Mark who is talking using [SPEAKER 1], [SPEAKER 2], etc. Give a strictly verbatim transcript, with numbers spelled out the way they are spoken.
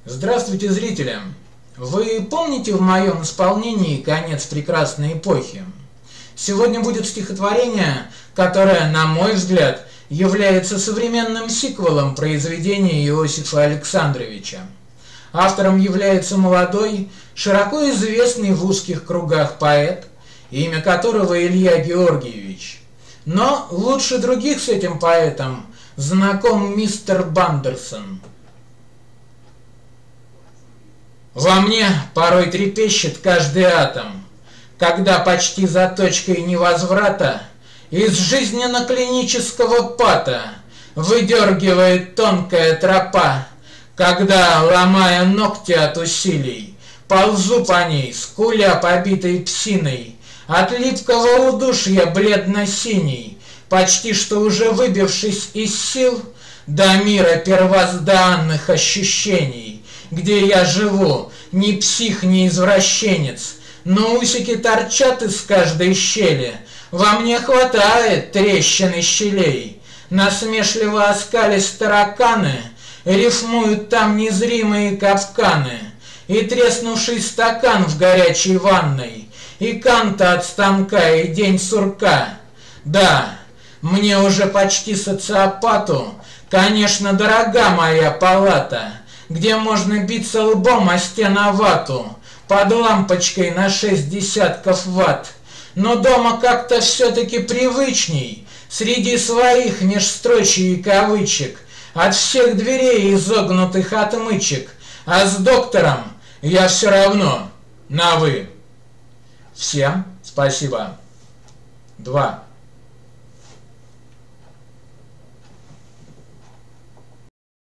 [SPEAKER 1] Здравствуйте, зрители! Вы помните в моем исполнении «Конец прекрасной эпохи»? Сегодня будет стихотворение, которое, на мой взгляд, является современным сиквелом произведения Иосифа Александровича. Автором является молодой, широко известный в узких кругах поэт, имя которого Илья Георгиевич. Но лучше других с этим поэтом знаком мистер Бандерсон. Во мне порой трепещет каждый атом, когда почти за точкой невозврата из жизненно-клинического пата выдергивает тонкая тропа, когда, ломая ногти от усилий, ползу по ней, скуля побитой псиной, от липкого удушья бледно-синий, почти что уже выбившись из сил до мира первозданных ощущений, где я живу, ни псих, ни извращенец, но усики торчат из каждой щели, во мне хватает трещин и щелей, насмешливо оскались тараканы, рифмуют там незримые капканы, и треснувший стакан в горячей ванной, и канта от станка, и день сурка. Да, мне уже почти социопату, конечно, дорога моя палата, где можно биться лбом о стеновату, под лампочкой на шесть десятков ватт. Но дома как-то все-таки привычней, среди своих межстрочий и кавычек, от всех дверей изогнутых отмычек, а с доктором я все равно на «вы». Всем спасибо. Два.